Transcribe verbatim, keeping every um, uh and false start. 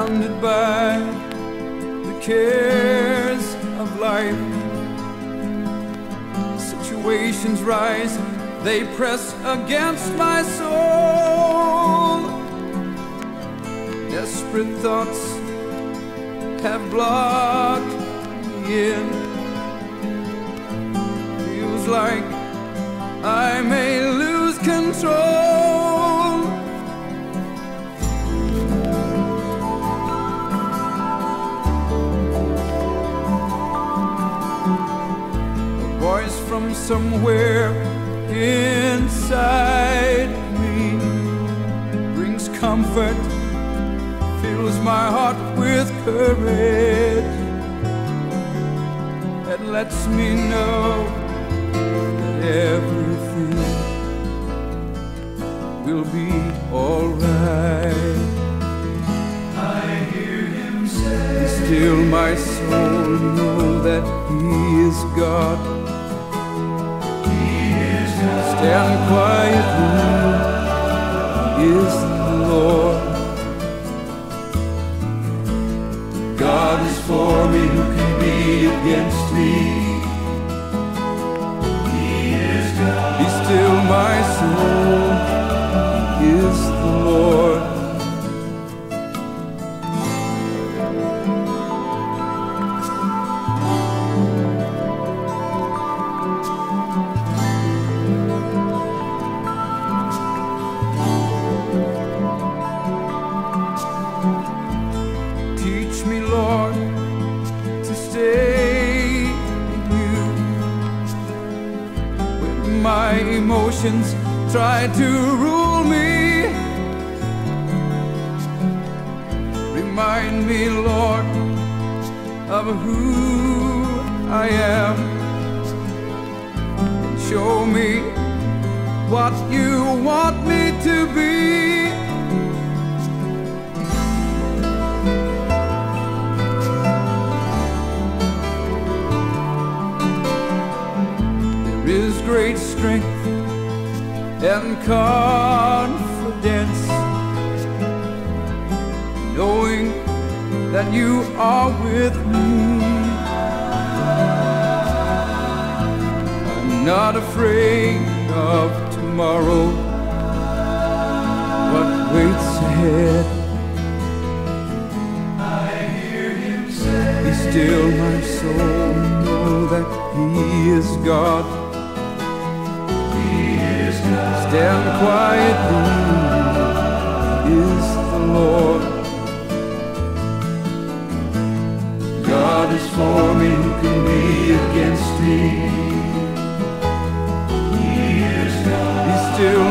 surrounded by the cares of life. Situations rise, they press against my soul. Desperate thoughts have blocked me in. Feels like I may lose control. A voice from somewhere inside me brings comfort, fills my heart with courage, and lets me know that everything will be alright. I hear him say, Be still my soul, know that he is God. he is God. Stand quietly, he is the Lord. God is for me, who can be against me? He is God. Be still my soul, he is the Lord. Teach me, Lord, to stay in you when my emotions try to rule me. Remind me, Lord, of who I am, and show me what you want me to be. There is great strength and confidence, knowing that you are with me. I'm not afraid of tomorrow, what waits ahead. I hear him say, Be still my soul, know that he is God. he is God. Stand quietly, he is the Lord. God is for me, who can be against me? He is God. Be still